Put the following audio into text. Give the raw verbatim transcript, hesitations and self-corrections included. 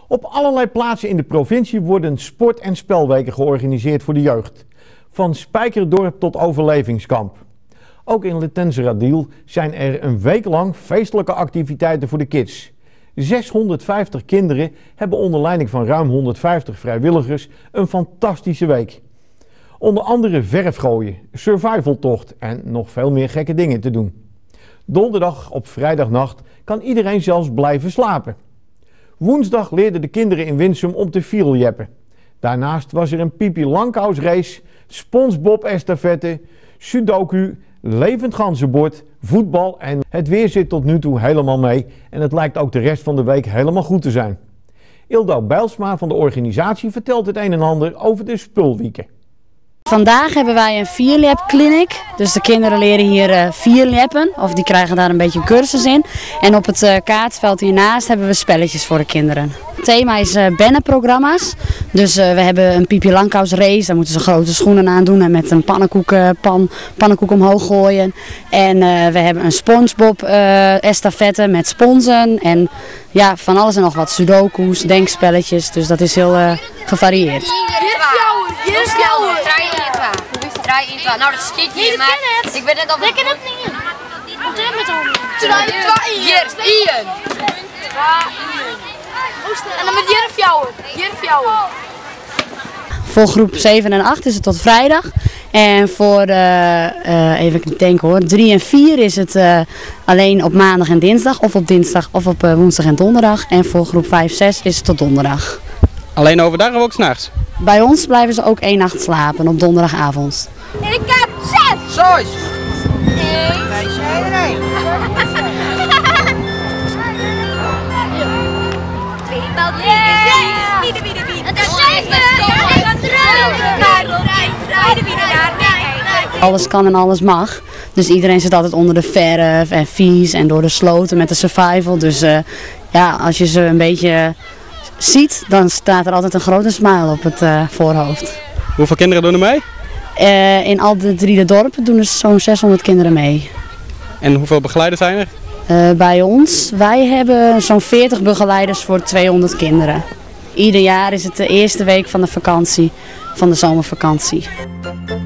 Op allerlei plaatsen in de provincie worden sport- en spelweken georganiseerd voor de jeugd. Van Spijkerdorp tot overlevingskamp. Ook in Letenzeradiel zijn er een week lang feestelijke activiteiten voor de kids. zeshonderdvijftig kinderen hebben onder leiding van ruim honderdvijftig vrijwilligers een fantastische week. Onder andere verf gooien, survivaltocht en nog veel meer gekke dingen te doen. Donderdag op vrijdagnacht kan iedereen zelfs blijven slapen. Woensdag leerden de kinderen in Winsum om te viereljeppen. Daarnaast was er een Pipi Langkous race, SpongeBob estafette, sudoku, levend ganzenbord, voetbal en het weer zit tot nu toe helemaal mee en het lijkt ook de rest van de week helemaal goed te zijn. Ildo Bijlsma van de organisatie vertelt het een en ander over de spulwieken. Vandaag hebben wij een vierlap clinic, dus de kinderen leren hier uh, vierlappen, of die krijgen daar een beetje cursus in. En op het uh, kaartveld hiernaast hebben we spelletjes voor de kinderen. Het thema is uh, bennenprogramma's, dus uh, we hebben een Pipi Langkous race, daar moeten ze grote schoenen aan doen en met een pannenkoek, uh, pan, pannenkoek omhoog gooien. En uh, we hebben een SpongeBob uh, estafette met sponsen en ja, van alles en nog wat, sudoku's, denkspelletjes, dus dat is heel uh, gevarieerd. Hier is jouw draai in je twa. Draai in je twa. Nou, dat schiet hier, maar ik weet net of ik ken het niet. Wat doe je met handen? Draai in twa in. Hier, Ian. En dan met hier of jou. Hier of jou. Voor groep zeven en acht is het tot vrijdag. En voor, uh, uh, even denken hoor, drie en vier is het uh, alleen op maandag en dinsdag. Of op dinsdag of op uh, woensdag en donderdag. En voor groep vijf zes is het tot donderdag. Alleen overdag of ook 's nachts? Bij ons blijven ze ook één nacht slapen op donderdagavond. Ik heb zes! Zes! Nee. Wij zijn er één. Twee maal drie is zes! Bieden, bieden, bieden. Het is zeven! Ik ga terug! Alles kan en alles mag. Dus iedereen zit altijd onder de verf en vies en door de sloten met de survival. Dus uh, ja, als je ze een beetje ziet, dan staat er altijd een grote smile op het uh, voorhoofd. Hoeveel kinderen doen er mee? Uh, in al de drie de dorpen doen er zo'n zeshonderd kinderen mee. En hoeveel begeleiders zijn er? Uh, bij ons, wij hebben zo'n veertig begeleiders voor tweehonderd kinderen. Ieder jaar is het de eerste week van de vakantie, van de zomervakantie.